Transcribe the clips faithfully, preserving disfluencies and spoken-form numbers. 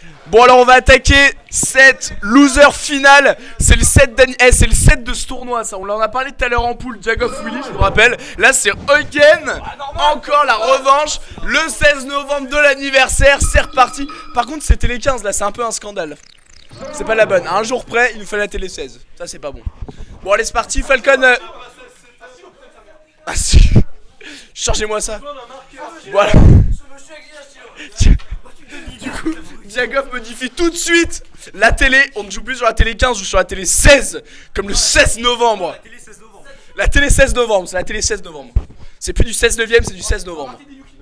Bon alors on va attaquer cette loser finale. C'est le set eh, c'est le set de ce tournoi ça. On en a parlé tout à l'heure en poule. Jagoff Willy je vous rappelle. Là c'est again. Encore la revanche. Le seize novembre de l'anniversaire. C'est reparti. Par contre c'est télé quinze là, c'est un peu un scandale. C'est pas la bonne. À un jour près il nous fait la télé seize. Ça c'est pas bon. Bon allez c'est parti Falcon. euh... Ah si. Chargez-moi ça. Voilà. Du coup, Jagoff modifie tout de suite la télé. On ne joue plus sur la télé quinze, on joue sur la télé seize. Comme le seize novembre. La télé seize novembre, c'est la télé seize novembre. C'est plus du seize neuvième, c'est du seize novembre.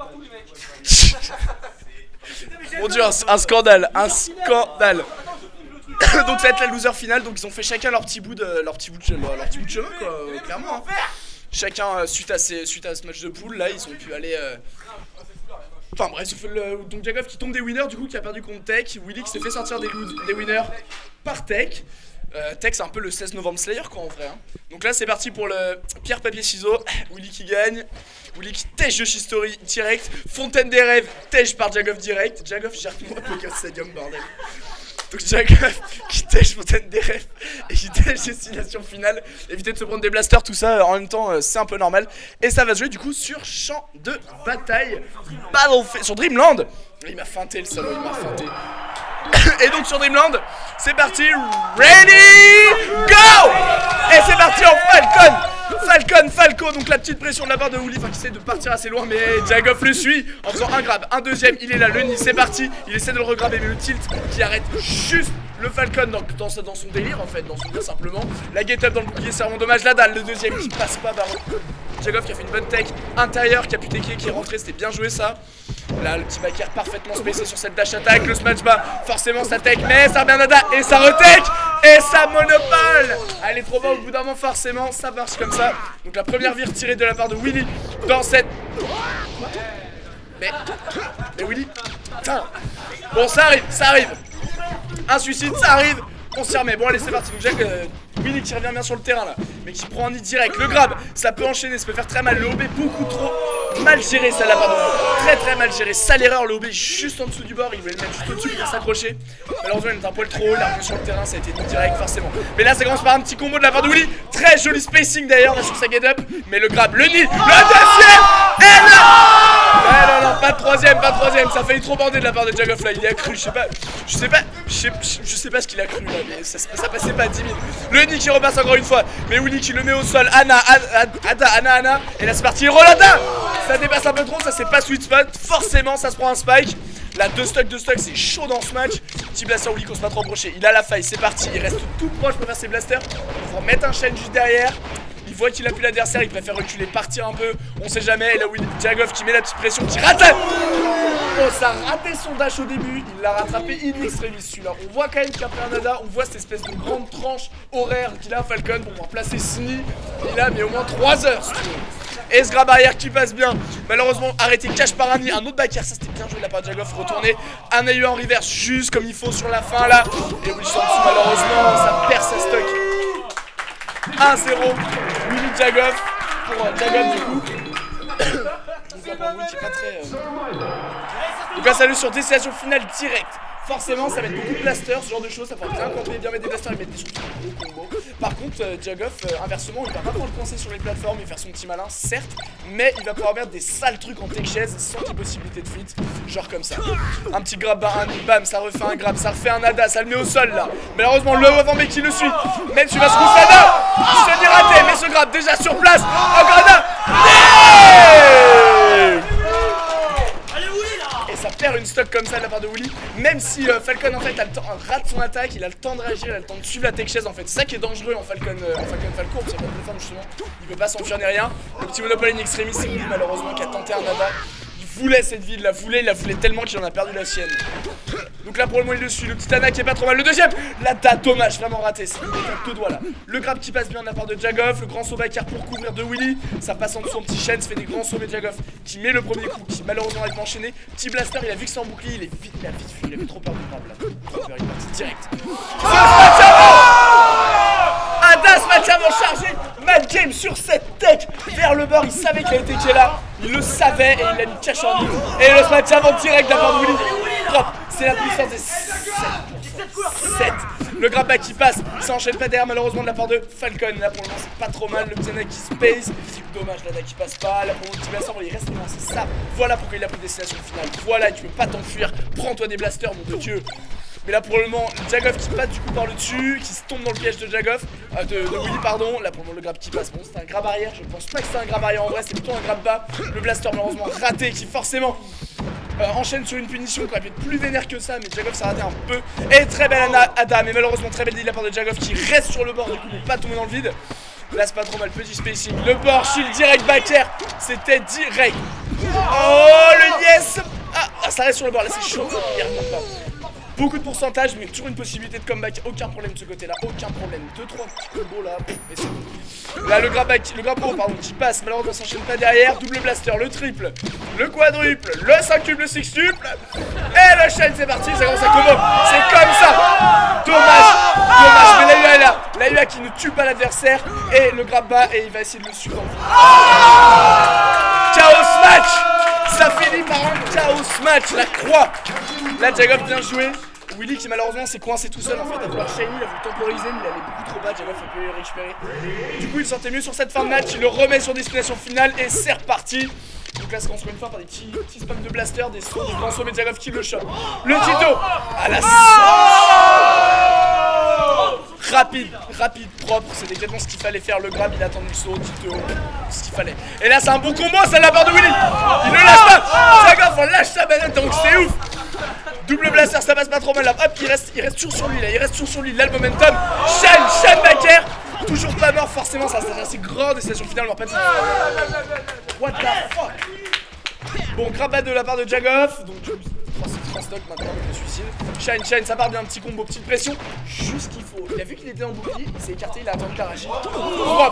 Mon dieu, un, un scandale, un scandale. Donc ça va être la loser finale. Donc ils ont fait chacun leur petit bout de leur petit bout de, leur, leur petit bout de chemin quoi, euh, clairement. Hein. Chacun euh, suite à ces, suite à ce match de poule là, ils ont pu aller. Euh... Enfin bref, le, donc Jagoff qui tombe des winners, du coup qui a perdu contre Tech. Willy qui s'est fait sortir des, des winners par Tech. Euh, Tech c'est un peu le seize novembre Slayer quoi en vrai. Hein. Donc là c'est parti pour le pierre papier ciseaux. Willy qui gagne. Willy qui tèche Yoshi Story direct. Fontaine des rêves, tèche par Jagoff direct. Jagoff gère moi Poker Stadium bordel. Donc Jagoff qui tèche Fontaine des rêves et qui tèche destination finale. Éviter de se prendre des blasters, tout ça en même temps euh, c'est un peu normal. Et ça va se jouer du coup sur champ de bataille Battlefield, sur Dreamland. Il m'a feinté le salaud, il m'a feinté. Et donc sur Dreamland, c'est parti, ready, go. Et c'est parti en Falcon. Falcon, Falco, donc la petite pression de la part de Willy, enfin qui essaie de partir assez loin, mais Jagoff le suit en faisant un grab, un deuxième, il est là, le nid, c'est parti, il essaie de le regraber, mais le tilt qui arrête juste le Falcon dans, dans, dans son délire en fait, dans son délire simplement. La get up dans le bouclier, c'est vraiment dommage, la dalle, le deuxième qui passe pas, Baron. Jagoff qui a fait une bonne tech intérieure, qui a pu techer, qui est rentré, c'était bien joué ça. Là, le petit backer parfaitement spacé sur cette dash attack, le smash bas, forcément ça tech, mais ça revient nada, et ça retech, et ça monopole. Elle est trop bas au bout d'un moment, forcément, ça marche comme ça. Donc la première vire tirée de la part de Willy dans cette... Mais... Mais Willy... Putain. Bon, ça arrive, ça arrive. Un suicide, ça arrive. On s'y remet. Bon, allez, c'est parti. Donc, Jack, euh, Willy qui revient bien sur le terrain là, mais qui prend un nid direct. Le grab, ça peut enchaîner, ça peut faire très mal. Le O B beaucoup trop mal géré, ça là, pardon. Très très mal géré. Sale erreur, le O B juste en dessous du bord. Il voulait le mettre juste au-dessus pour s'accrocher. Malheureusement, il est un poil trop haut. Il a revenu sur le terrain, ça a été nid direct, forcément. Mais là, ça commence par un petit combo de la part de Willy. Très joli spacing d'ailleurs là sur sa get up. Mais le grab, le nid, le deuxième, et là. Ouais, non, non, pas de troisième, pas de troisième. Ça a failli trop bander de la part de Jagoff là. Il y a cru, je sais pas, je sais pas, je sais, je sais pas ce qu'il a cru là, mais ça, ça passait pas à dix mille. Le nid qui repasse encore une fois, mais Willy qui le met au sol. Anna, Ada, Anna, Anna. Et là c'est parti, Rolanda. Ça dépasse un peu trop, ça c'est pas sweet spot. Forcément, ça se prend un spike. Là, deux stocks, deux stocks, c'est chaud dans ce match. Petit blaster Willy qu'on se pas trop approcher. Il a la faille, c'est parti. Il reste tout proche pour faire ses blasters. Il faut remettre un chaîne juste derrière. Il voit qu'il a plus l'adversaire, il préfère reculer, partir un peu. On sait jamais. Et là, Willy Jagoff qui met la petite pression, qui rate. Oh, ça a raté son dash au début. Il l'a rattrapé in extremis celui-là. On voit quand même qu'après un nada, on voit cette espèce de grande tranche horaire qu'il a Falcon pour pouvoir placer Sini. Il a mais au moins trois heures. Et ce grab arrière qui passe bien. Malheureusement arrêté cache par un nid. Un autre backer, ça c'était bien joué de la part de Jagoff. Retourné. Un A U en reverse juste comme il faut sur la fin là. Et Willy en dessous malheureusement. Ça perd sa stock. un zéro. Willy Jagoff. Pour euh, Jagoff du coup. Donc là pour Willy qui est pas très... Euh... Donc là salut sur destination finale direct. Forcément ça va être beaucoup de blasters, ce genre de choses, ça va bien camper, bien mettre des blasters et mettre des surtout des gros combos. Par contre euh, Jagoff, euh, inversement, il va pas pouvoir le coincer sur les plateformes et faire son petit malin, certes, mais il va pouvoir mettre des sales trucs en tech chaise sans qu'il y ait possibilité de fit, genre comme ça. Un petit grab, un bam, ça refait un grab, ça refait un nada, ça le met au sol là. Malheureusement le avant mais qui le suit, même si tu vas se Roussada, il se dit raté, mais ce grab déjà sur place, encore un ça perd une stock comme ça de la part de Willy. Même si euh, Falcon en fait a le temps, rate son attaque, il a le temps de réagir, il a le temps de suivre la tech chaise en fait. C'est ça qui est dangereux en Falcon, euh, en Falcon Falco, parce qu'il y a pas de plateforme justement. Il peut pas s'enfuir ni rien. Le petit Monopoly in extremis, c'est Willy malheureusement qui a tenté un nada. Il voulait cette vie, il la voulait, il la voulait tellement qu'il en a perdu la sienne. Donc là pour le moment il le suit, le petit Anna qui est pas trop mal. Le deuxième, la date, dommage, vraiment raté, c'est une étape de doigts là. Le grab qui passe bien de la part de Jagoff, le grand saut backer pour couvrir de Willy. Ça passe en dessous son petit chaîne, ça fait des grands sauts, mais Jagoff qui met le premier coup, qui malheureusement va être enchaîné. Petit blaster, il a vu que c'est en bouclier, il est vite, il a vite fui, il avait trop peur du grab là. Trop peur, il est parti direct. Ada, ce match avant chargé, Mad Game sur cette tech vers le bord, il savait qu'il a été là, il le savait et il a mis cash en ligne. Et le smash avant direct d'abord de Willy. Drop, C'est la puissance des sept pour cent. sept. Le grab back qui passe, ça enchaîne pas derrière malheureusement de la part de Falcon. Là pour le moment c'est pas trop mal, le Xana qui space. Dommage l'A D A qui passe pas, là pour le petit blaster il reste loin, c'est ça. Voilà pourquoi il a pris destination finale. Voilà, tu peux pas t'enfuir, prends-toi des blasters mon dieu. Mais là pour le moment, Jagoff qui passe du coup par le dessus, qui se tombe dans le piège de Jagoff, euh, de, de Willy pardon. Là pour le moment le grab qui passe, bon c'est un grab arrière, je pense pas que c'est un grab arrière en vrai, c'est plutôt un grab bas. Le blaster malheureusement raté qui forcément euh, enchaîne sur une punition qui aurait pu être plus vénère que ça, mais Jagoff s'est raté un peu. Et très belle A D A, mais malheureusement très belle deal de la part de Jagoff qui reste sur le bord du coup pour pas tomber dans le vide. Là c'est pas trop mal, petit spacing, le bord, shield direct back air, c'était direct. Oh le yes. Ah ça reste sur le bord, là c'est chaud, il remonte pas. Beaucoup de pourcentage, mais toujours une possibilité de comeback. Aucun problème de ce côté-là, aucun problème. deux trois petits combos là, et c'est bon. Là, le grab back, le grab haut, pardon, qui passe. Malheureusement, s'enchaîne pas derrière. Double blaster, le triple, le quadruple, le cinquuple, le sextuple. Et le chaîne, c'est parti. Ça commence à combo. C'est comme ça. Dommage, dommage. Mais la U A est là. La U A qui ne tue pas l'adversaire. Et le grab bas, et il va essayer de le suivre. Chaos match. Ça finit par un chaos match. La croix. Là, Jagoff bien joué. Willy qui malheureusement s'est coincé tout seul en fait à vouloir shiny, il a voulu temporiser mais il allait beaucoup trop bas, Jagoff a pu le récupérer. Du coup il sortait mieux sur cette fin de match, il le remet sur destination finale et c'est reparti. Donc là c'est construit une fois par des petits, petits spams de blaster, des sauts, des grands sauts, mais Jagoff qui le chope. Le Tito à la rapide, rapide, propre, c'était exactement ce qu'il fallait faire. Le grab, il attend le saut, Tito, ce qu'il fallait. Et là c'est un bon combo, c'est de la part de Willy. Il ne lâche pas, Jagoff on lâche sa banane donc c'est ouf. Double blaster, ça passe pas trop mal là. Hop, il reste, il reste toujours sur lui là, il reste toujours sur lui. Là le momentum. Shine, Shine backer. Toujours pas mort forcément, ça c'est assez grand destination finale. On va pas dire. What the fuck. Bon, grab bas de la part de Jagoff. Donc trois stock maintenant avec le suicide. Shine, Shine, ça part bien, un petit combo, petite pression. Juste qu'il faut. Il a vu qu'il était en bouclier, il s'est écarté, il a attendu l'arracher. Propre.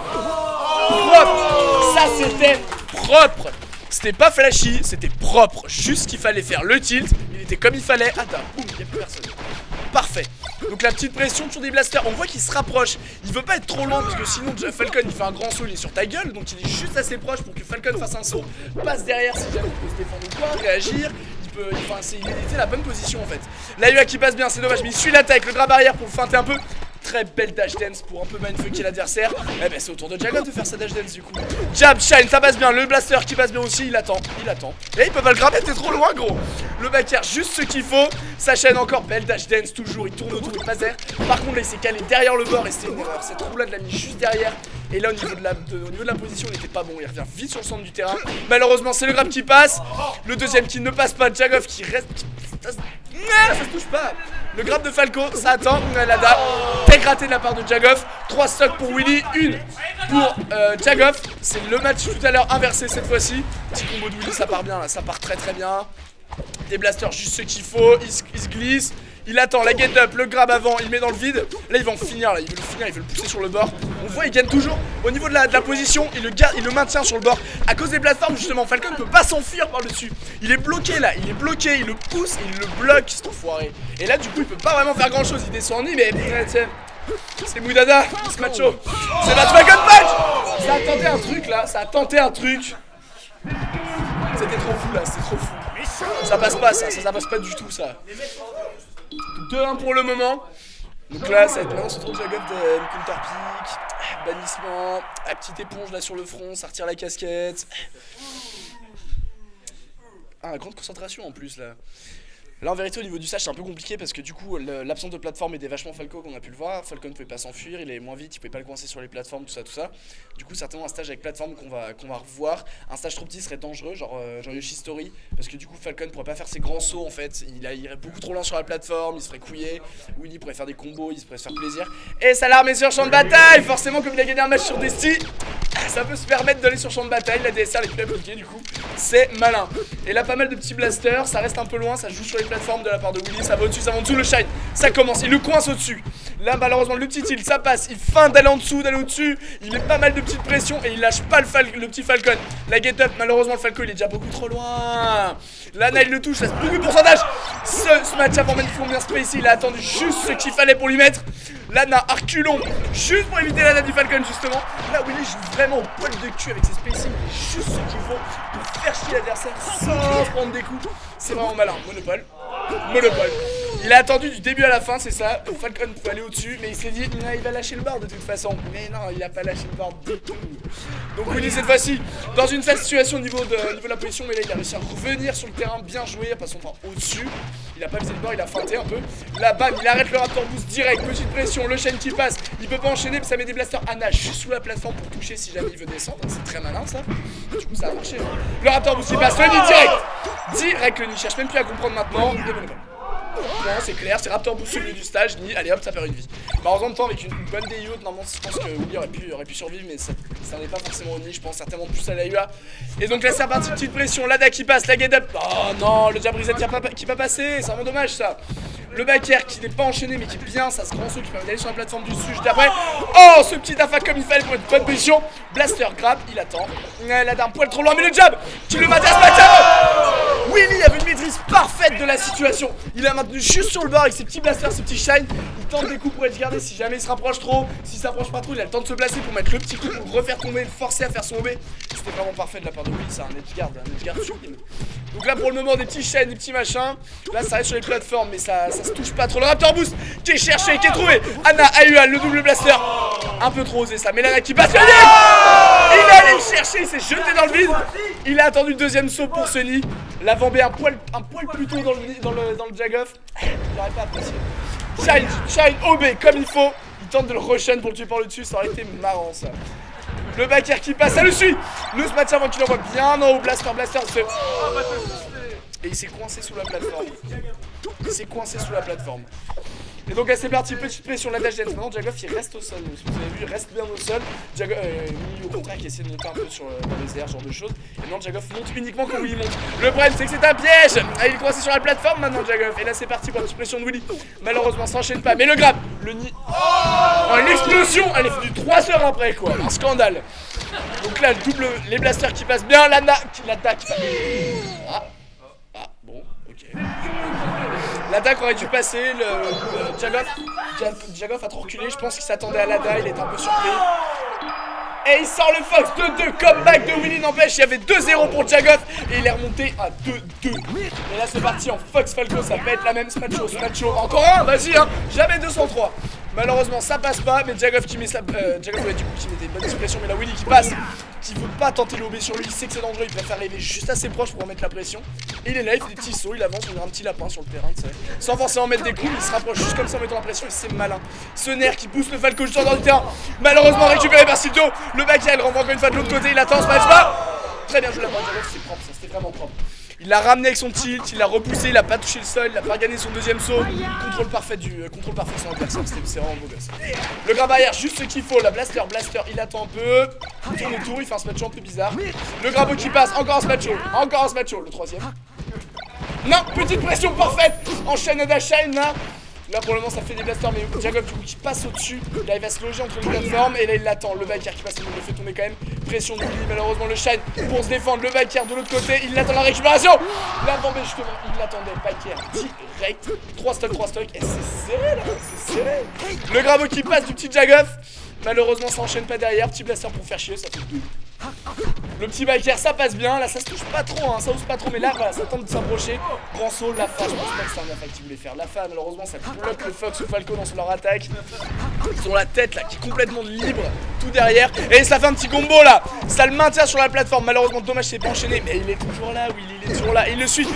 Propre. Ça c'était propre. C'était pas flashy, c'était propre. Juste ce qu'il fallait faire. Le tilt, il était comme il fallait. Attends, boum, il n'y a plus personne. Parfait. Donc la petite pression, toujours des blasters. On voit qu'il se rapproche. Il veut pas être trop loin parce que sinon Falcon il fait un grand saut, il est sur ta gueule. Donc il est juste assez proche pour que Falcon fasse un saut. Passe derrière si jamais il peut se défendre ou quoi, réagir. Il peut. Enfin, c'est il était la bonne position en fait. La U A qui passe bien, c'est dommage, mais il suit l'attaque. Le grab arrière pour le feinter un peu. Très belle dash dance pour un peu mindfucker l'adversaire. Eh ben c'est au tour de Jagoff de faire sa dash dance du coup. Jab, shine, ça passe bien. Le blaster qui passe bien aussi, il attend, il attend. Et il peut pas le grabber, t'es trop loin gros. Le back air, juste ce qu'il faut. Sa chaîne encore, belle dash dance toujours. Il tourne autour, il passe derrière. Par contre là il s'est calé derrière le bord et c'était une erreur. Cette roue là de l'a mis juste derrière. Et là au niveau de la, de, au niveau de la position il était pas bon. Il revient vite sur le centre du terrain. Malheureusement c'est le grab qui passe. Le deuxième qui ne passe pas. Jagoff qui reste. Ça, ça, ça se touche pas. Le grab de Falco, ça attend. La da. Tech raté de la part de Jagoff. trois stocks pour Willy, une pour euh, Jagoff. C'est le match tout à l'heure inversé cette fois-ci. Petit combo de Willy, ça part bien là, ça part très très bien. Des blasters juste ce qu'il faut, il se, il se glisse. Il attend la get up, le grab avant, il met dans le vide. Là il va en finir, là il veut le finir, il veut le pousser sur le bord. On voit il gagne toujours au niveau de la, de la position. Il le garde, il le maintient sur le bord. À cause des plateformes justement, Falcon ne peut pas s'enfuir par le dessus. Il est bloqué là, il est bloqué, il le pousse, il le bloque, cet enfoiré. Et là du coup il peut pas vraiment faire grand chose, il descend en nid mais tiens. C'est Moudada, ce macho. C'est match Falcon match. Ça a tenté un truc là, ça a tenté un truc. C'était trop fou là, c'était trop fou. Ça passe pas ça, ça, ça passe pas du tout ça. deux un pour le moment. Donc là, ça va être maintenant, on se retrouve Jagoff de counter pick. Bannissement. La petite éponge là sur le front, ça retire la casquette. Ah, grande concentration en plus là. Là en vérité au niveau du stage c'est un peu compliqué parce que du coup l'absence de plateforme aidait vachement Falco qu'on a pu le voir. Falcon ne pouvait pas s'enfuir, il est moins vite, il pouvait pas le coincer sur les plateformes, tout ça tout ça. Du coup certainement un stage avec plateforme qu'on va, qu'on va revoir. Un stage trop petit serait dangereux, genre, euh, genre Yoshi Story, parce que du coup Falcon pourrait pas faire ses grands sauts en fait. Il, a, il irait beaucoup trop loin sur la plateforme, il se ferait couiller. Willy pourrait faire des combos, il se pourrait se faire plaisir. Et Salarm est sur champ de bataille. Forcément comme il a gagné un match sur Desti, ça peut se permettre d'aller sur champ de bataille. La D S R les plus appliquée du coup, c'est malin. Et là pas mal de petits blasters, ça reste un peu loin, ça joue sur les plateformes de la part de Willy, ça va au-dessus, ça va en dessous, le shine, ça commence, il le coince au-dessus. Là malheureusement le petit tilt, ça passe, il feint d'aller en dessous, d'aller au-dessus, il met pas mal de petites pressions et il lâche pas le, le petit Falcon. La get up, malheureusement le Falcon il est déjà beaucoup trop loin. Là il le touche, ça c'est beaucoup de pourcentage. Ce, ce match avant même bien spacé, il a attendu juste ce qu'il fallait pour lui mettre. Lana, Arculon, juste pour éviter Lana du Falcon justement. Là Willy joue vraiment au poil de cul avec ses spacing, il est juste ce qu'il faut pour faire chier l'adversaire sans se prendre des coups. C'est vraiment malin, monopole. monopole. Il a attendu du début à la fin, c'est ça. Falcon pouvait aller au-dessus, mais il s'est dit, il va lâcher le board de toute façon. Mais non, il a pas lâché le board du tout. Donc Willy cette fois-ci, dans une sale situation au niveau de, au niveau de la position, mais là il a réussi à revenir sur le terrain, bien joué, pas son temps au-dessus. Il a pas visé le board, il a feinté un peu. Là, bam, il arrête le Raptor Boost direct, petite pression, le chaîne qui passe. Il peut pas enchaîner, mais ça met des blasters Ana juste sous la plateforme pour toucher si jamais il veut descendre. C'est très malin ça. Du coup, ça a marché. Le Raptor Boost il passe, le nid direct. Direct, le nid, cherche même plus à comprendre maintenant. Non, c'est clair, c'est Raptor Boost au milieu du stage, ni allez hop, ça perd une vie. Bah, en même temps, avec une, une bonne D I O, normalement, je pense que Willy aurait pu, aurait pu survivre, mais ça, ça n'est pas forcément au nid, je pense certainement plus à la U A. Et donc là, c'est reparti, petite pression, l'Ada qui passe, la get up. Oh non, le Jabrizet qui, pas, qui va passer, c'est vraiment dommage ça. Le backer qui n'est pas enchaîné, mais qui est bien, ça se grand saut qui permet d'aller sur la plateforme du dessus juste après. Oh, ce petit afa comme il fallait pour une bonne position. Blaster grab, il attend. L'Ada un poil trop loin, mais le jab qui le maintient ce Willy avait une maîtrise parfaite de la situation. Il a maintenu juste sur le bord avec ses petits blasters, ses petits shines. Il tente des coups pour être gardé si jamais il se rapproche trop. S'il s'approche pas trop, il a le temps de se placer pour mettre le petit coup, pour le refaire tomber, le forcer à faire son B. C'était vraiment parfait de la part de Willy, c'est un edgeguard, un edgeguard sublime. Donc là pour le moment des petits shines, des petits machins. Là ça reste sur les plateformes, mais ça, ça se touche pas trop. Le Raptor Boost qui est cherché, qui est trouvé. Ana, A U A, le double blaster. Un peu trop osé ça, mais Lana qui passe. Il est allé le chercher, il s'est jeté dans le vide. Il a attendu le deuxième saut pour ce nid. L'avant B un poil, un poil plus tôt dans le, dans le, dans le jag-off. Il n'aurait pas apprécié. Shine, Shine, O B comme il faut. Il tente de le rush pour le tuer par le dessus, ça aurait été marrant ça. Le backer qui passe, ça le suit. Le smash avant qu'il envoie bien en haut, blaster, blaster. Se... Et il s'est coincé sous la plateforme. Il s'est coincé sous la plateforme. Et donc là c'est parti, petite pression, la dash dance. Maintenant jag-off il reste au sol, si vous avez vu, il reste bien au sol. Jag-off, euh, Willy au contraire qui essaie de monter un peu sur, euh, dans les airs, ce genre de choses. Et maintenant jag-off monte uniquement quand Willy monte. Le problème c'est que c'est un piège. Ah, il est coincé sur la plateforme maintenant jag-off. Et là c'est parti pour la petite pression de Willy. Malheureusement ça s'enchaîne pas, mais le grab, le nid. Oh, une explosion. Elle est venue trois heures après quoi, un scandale. Donc là le double, les blasters qui passent bien, l'Ana qui l'attaque. Ah. Ah bon, ok. L'attaque aurait dû passer, le, le jag-off Jag-off a trop reculé, je pense qu'il s'attendait à l'Ada, il était un peu surpris. Et il sort le Fox, deux deux, comeback de Willy, n'empêche, il y avait deux zéro pour jag-off et il est remonté à deux deux. Et là c'est parti en Fox Falco, ça peut être la même Smacho, Smacho, encore un, vas-y hein, jamais deux cent trois. Malheureusement ça passe pas, mais jag-off qui met sa... Euh, jag-off ouais, du coup qui mettait une bonne expression, mais là Willy qui passe, qui veut pas tenter l'O B sur lui, il sait que c'est dangereux, il préfère arriver juste assez proche pour remettre la pression. Et il est là, il fait des petits sauts, il avance, on dirait un petit lapin sur le terrain, tu sais. Sans forcément mettre des coups, il se rapproche juste comme ça en mettant la pression et c'est malin. Ce nerf qui pousse le Falco juste en dehors du terrain, malheureusement récupéré par Silto. Le back il renvoie encore une fois de l'autre côté, il attend, se match pas. Très bien joué la part de jag-off, c'est propre, ça c'était vraiment propre. Il l'a ramené avec son tilt, il l'a repoussé, il a pas touché le sol, il a pas gagné son deuxième saut. Contrôle parfait du euh, contrôle parfait sur l'adversaire, c'est vraiment beau gosse. Le grab arrière, juste ce qu'il faut, la blaster, blaster, il attend un peu. Il tourne autour, il fait un smacho un peu bizarre. Le grabo qui passe, encore un smacho, encore un smacho, le troisième. Non, petite pression parfaite. Enchaîne Adashine là. Là pour le moment ça fait des blasters, mais jag-off du coup qui passe au-dessus. Là il va se loger entre les plateformes et là il l'attend. Le backer qui passe, il le fait tomber quand même. Pression de Willy, malheureusement le shine pour se défendre. Le backer de l'autre côté, il l'attend la récupération. L'avant B justement, il l'attendait. Backer direct. trois stocks, trois stocks. Et c'est serré là, c'est serré. Le grabo qui passe du petit jag-off. Malheureusement ça enchaîne pas derrière. Petit blaster pour faire chier, ça fait deux. Le petit biker ça passe bien, là ça se touche pas trop, hein, ça ose pas trop, mais là voilà, ça tente de s'approcher. Grand saut, Lafa, je pense pas que c'est un Lafa qui voulait faire. Lafa malheureusement ça bloque le Fox ou Falco dans leur attaque. Ils ont la tête là qui est complètement libre, tout derrière. Et ça fait un petit combo là, ça le maintient sur la plateforme. Malheureusement dommage c'est pas enchaîné, mais il est toujours là, oui il est toujours là, et il le suit.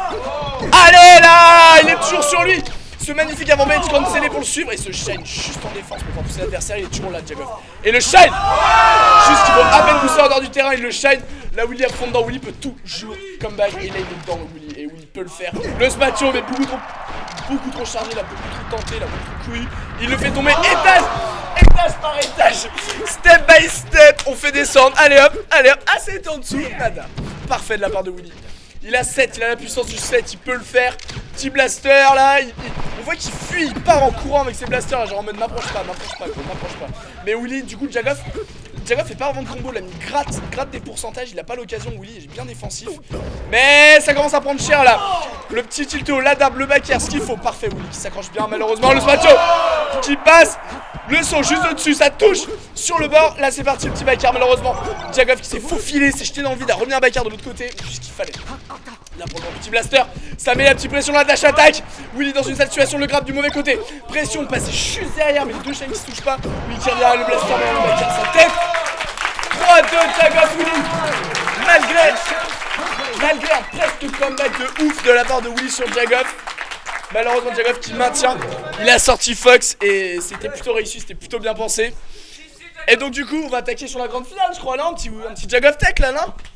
Allez là, il est toujours sur lui. Ce magnifique avant match cancellé pour le suivre et ce shine juste en défense pour faire pousser l'adversaire, il est toujours là jag-off. Et le shine juste qu'il faut à peine pousser en dehors du terrain, il le shine. Là Willy à fond dedans, Willy peut toujours comeback et là il est dedans Willy et Willy peut le faire. Le smacho mais beaucoup trop beaucoup trop chargé, il a beaucoup trop tenté, il a beaucoup trop couillu. Il le fait tomber étage étage par étage, step by step, on fait descendre, allez hop, allez hop, ah c'est en dessous, nada. Parfait de la part de Willy. Il a sept, il a la puissance du sept, il peut le faire. Petit blaster là, il, il, on voit qu'il fuit, il part en courant avec ses blasters là, genre en mode m'approche pas, m'approche pas, m'approche pas. Mais Willy, du coup, jag-off, jag-off fait pas avant de combo, là, il gratte, gratte des pourcentages, il a pas l'occasion, Willy est bien défensif. Mais ça commence à prendre cher là. Le petit tilto, l'adab, le backer, ce qu'il faut, parfait Willy qui s'accroche bien, malheureusement, le smacho qui passe. Le son juste au-dessus, ça touche sur le bord. Là c'est parti, le petit backer malheureusement. Jagov qui s'est faufilé, s'est jeté dans le vide, a remis un backer de l'autre côté. Juste ce qu'il fallait. Là pour le petit blaster, ça met la petite pression, la dash attaque. Willy dans une sale situation, le grab du mauvais côté. Pression passée juste derrière, mais les deux chaînes qui se touchent pas. Willy qui revient, le blaster, mais le backer sa tête. trois deux Jagov Willy. Malgré, malgré un presque comeback de ouf de la part de Willy sur Jagov. Malheureusement Jagov qui maintient. Il a sorti Fox et c'était plutôt réussi, c'était plutôt bien pensé. Et donc du coup on va attaquer sur la grande finale je crois là, un petit, un petit Jagov Tech là non?